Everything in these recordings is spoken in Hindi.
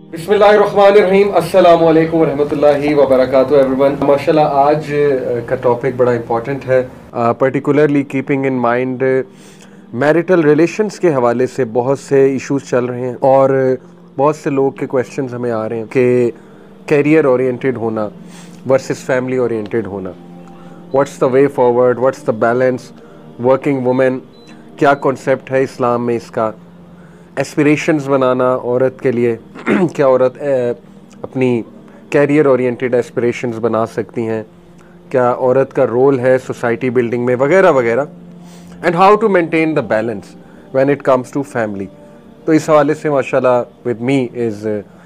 बिस्मिल्लाहिर्रहमानिर्रहीम, अस्सलामु अलैकुम रहमतुल्लाहि व बरकातुहू एवरीवन। माशाल्लाह आज का टॉपिक बड़ा इंपॉर्टेंट है, particularly keeping in mind marital relations के हवाले से बहुत से इश्यूज चल रहे हैं और बहुत से लोग के क्वेश्चंस हमें आ रहे हैं कि कैरियर ओरिएंटेड होना वर्सेस फैमिली ओरिएंटेड होना, what's the way forward, what's the balance, working women क्या कॉन्सेप्ट है इस्लाम में इसका, एस्पिरेशंस बनाना औरत के लिए क्या औरत अपनी कैरियर ओरिएंटेड एस्पिरेशंस बना सकती हैं, क्या औरत का रोल है सोसाइटी बिल्डिंग में वगैरह वगैरह, and how to maintain the balance when it comes to family. तो इस हवाले से माशाल्लाह with me is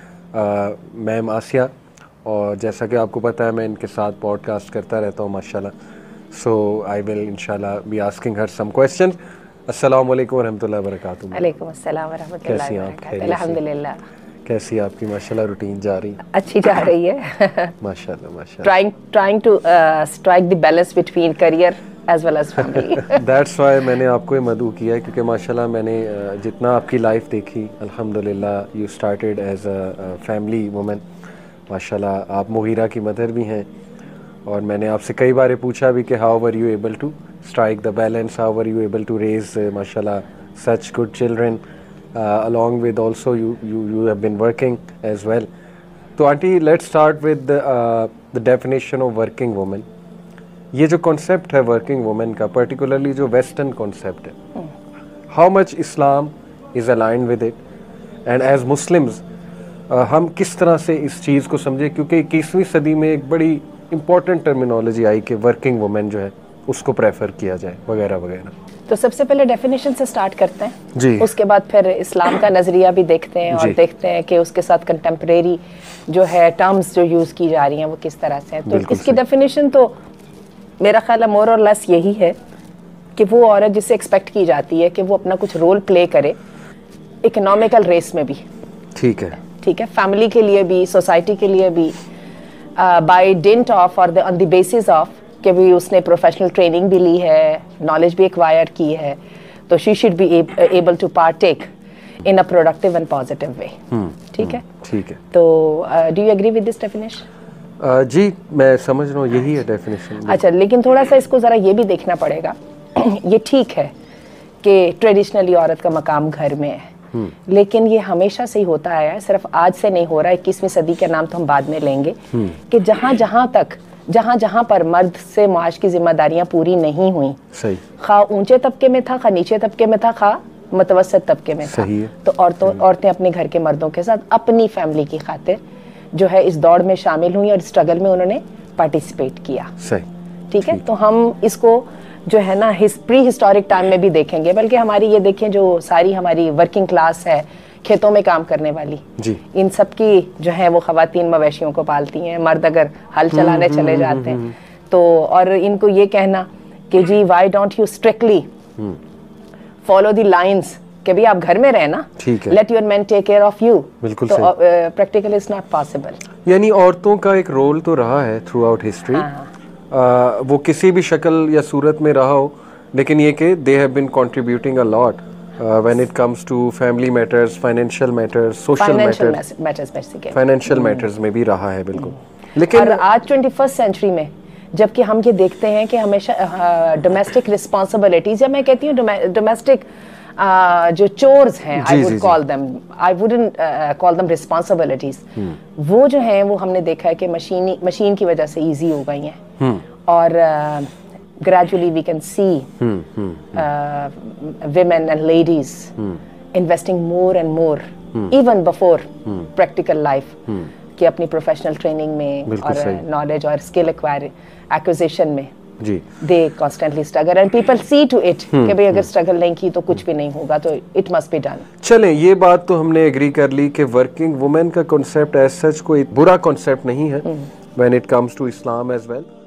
ma'am Aasia, और जैसा कि आपको पता है मैं इनके साथ पॉडकास्ट करता रहता हूँ माशाल्लाह, सो आई विल इंशाल्लाह be asking her some questions. अस्सलाम वालेकुम वरहमतुल्लाहि वबरकातुहू। वालेकुम अस्सलाम वरहमतुल्लाहि वबरकातुहू। अल्हम्दुलिल्लाह। कैसी आपकी माशाल्लाह रूटीन जा रही? अच्छी जा रही है माशाल्लाह माशाल्लाह। trying to strike the balance between career as well as family. That's why मैंने आपको ये मदऊ किया है क्योंकि माशाल्लाह मैंने जितना आपकी लाइफ देखी अल्हम्दुलिल्लाह you started as a family women. माशाल्लाह आप मुगीरा की मदर भी हैं और मैंने आपसे कई बार पूछा भी कि how were you able to strike the balance, how were you able to raise mashallah such good children, along with also you have been working as well. तो aunty let's start with the definition of working woman. ये जो concept है working woman का, particularly जो western concept है, how much Islam is aligned with it, and as Muslims हम किस तरह से इस चीज़ को समझे, क्योंकि 21वीं सदी में एक बड़ी important terminology आई कि working woman जो है उसको प्रेफर किया जाए वगैरह वगैरह। तो सबसे पहले डेफिनेशन से स्टार्ट करते हैं जी, उसके बाद फिर इस्लाम का नज़रिया भी देखते हैं और देखते हैं कि उसके साथ कंटेम्प्रेरी जो है टर्म्स जो यूज़ की जा रही हैं वो किस तरह से है। तो इसकी डेफिनेशन तो मेरा ख्याल है मोर और लेस यही है कि वो औरत जिससे एक्सपेक्ट की जाती है कि वो अपना कुछ रोल प्ले करे इकोनॉमिकल रेस में भी, ठीक है, फैमिली के लिए भी, सोसाइटी के लिए भी, बाय डेंट ऑफ और ऑन द बेसिस ऑफ कि भी उसने प्रोफेशनल ट्रेनिंग भी ली है, नॉलेज भी एक्वायर की है, तो she should be able to partake in a productive and positive way. ठीक है। तो do you agree with this definition? जी मैं समझ रहा हूँ यही है डेफिनेशन। अच्छा, लेकिन थोड़ा सा इसको ज़रा ये भी देखना पड़ेगा ये ठीक है कि ट्रेडिशनली औरत का मकाम घर में है, लेकिन ये हमेशा से ही होता आया है, सिर्फ आज से नहीं हो रहा है। 21वीं सदी का नाम तो हम बाद में लेंगे कि जहाँ जहाँ पर मर्द से माश की जिम्मेदारियां पूरी नहीं हुई, सही, खा ऊंचे तबके में था, खा नीचे तबके में था, खा मतवसत तबके में था, तो औरतें अपने घर के मर्दों के साथ अपनी फैमिली की खातिर जो है इस दौड़ में शामिल हुई और स्ट्रगल में उन्होंने पार्टिसिपेट किया। सही, ठीक है। तो हम इसको जो है ना प्री हिस्टोरिक टाइम में भी देखेंगे, बल्कि हमारी ये देखें जो सारी हमारी वर्किंग क्लास है, खेतों में काम करने वाली जी, इन सब की जो है वो खवातीन मवेशियों को पालती हैं, मर्द अगर हल चलाने चले जाते हैं तो, और इनको ये कहना कि जी why don't you strictly follow the lines कि भी आप घर में रहे ना, let your man take care of you, बिल्कुल तो प्रैक्टिकली इज नॉट पॉसिबल। यानी औरतों का एक रोल तो रहा है थ्रू आउट हिस्ट्री, वो किसी भी शक्ल या सूरत में रहा हो, लेकिन ये कि they have been contributing a lot when it comes to family matters, financial matters, social matters basically, financial matters में भी रहा है बिल्कुल। लेकिन और आज 21st सेंचुरी में जबकि हम ये देखते हैं कि हमेशा डोमेस्टिक रिस्पॉन्सिबिलिटीज, या मैं कहती हूँ डोमेस्टिक जो चोर्स हैं, I would call them, I wouldn't call them responsibilities, वो जो हैं वो हमने देखा है कि मशीन की वजह से ईजी हो गई हैं और gradually we can see women and ladies investing more and more even before practical life कि अपनी प्रोफेशनल ट्रेनिंग में और नॉलेज और स्किल एक्विजिशन में जी they constantly struggle and people see to it कि भाई अगर स्ट्रगल नहीं की तो कुछ भी नहीं होगा, तो it must be done। चलें, ये बात तो हमने एग्री कर ली कि वर्किंग वुमेन का कॉन्सेप्ट एज सच कोई बुरा कॉन्सेप्ट नहीं है when it comes to Islam as well।